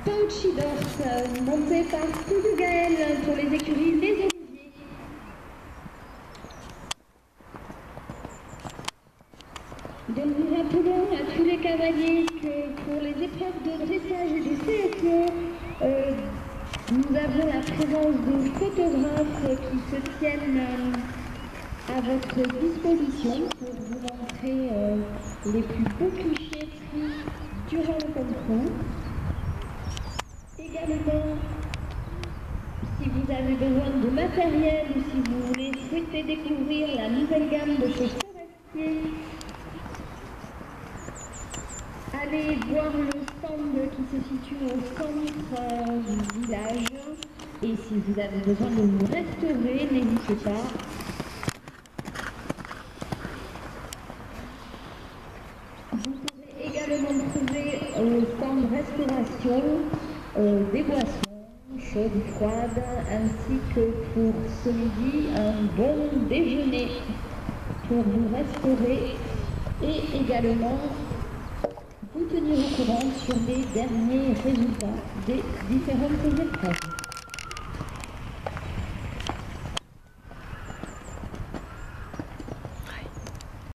Pouchidorf, monté par Studio Gaël pour les écuries Les Oliviers. Donc nous rappelons à tous les cavaliers que pour les épreuves de dressage et de CSO, nous avons la présence de photographes qui se tiennent à votre disposition pour vous montrer les plus beaux clichés pris durant le concours. Également, si vous avez besoin de matériel ou si vous voulez souhaiter découvrir la nouvelle gamme de chez Forestier, allez voir le stand qui se situe au centre du village. Et si vous avez besoin de vous restaurer, n'hésitez pas. Vous pourrez également trouver au stand restauration des boissons chaudes, froides, ainsi que pour ce midi un bon déjeuner pour vous restaurer et également vous tenir au courant sur les derniers résultats des différentes épreuves.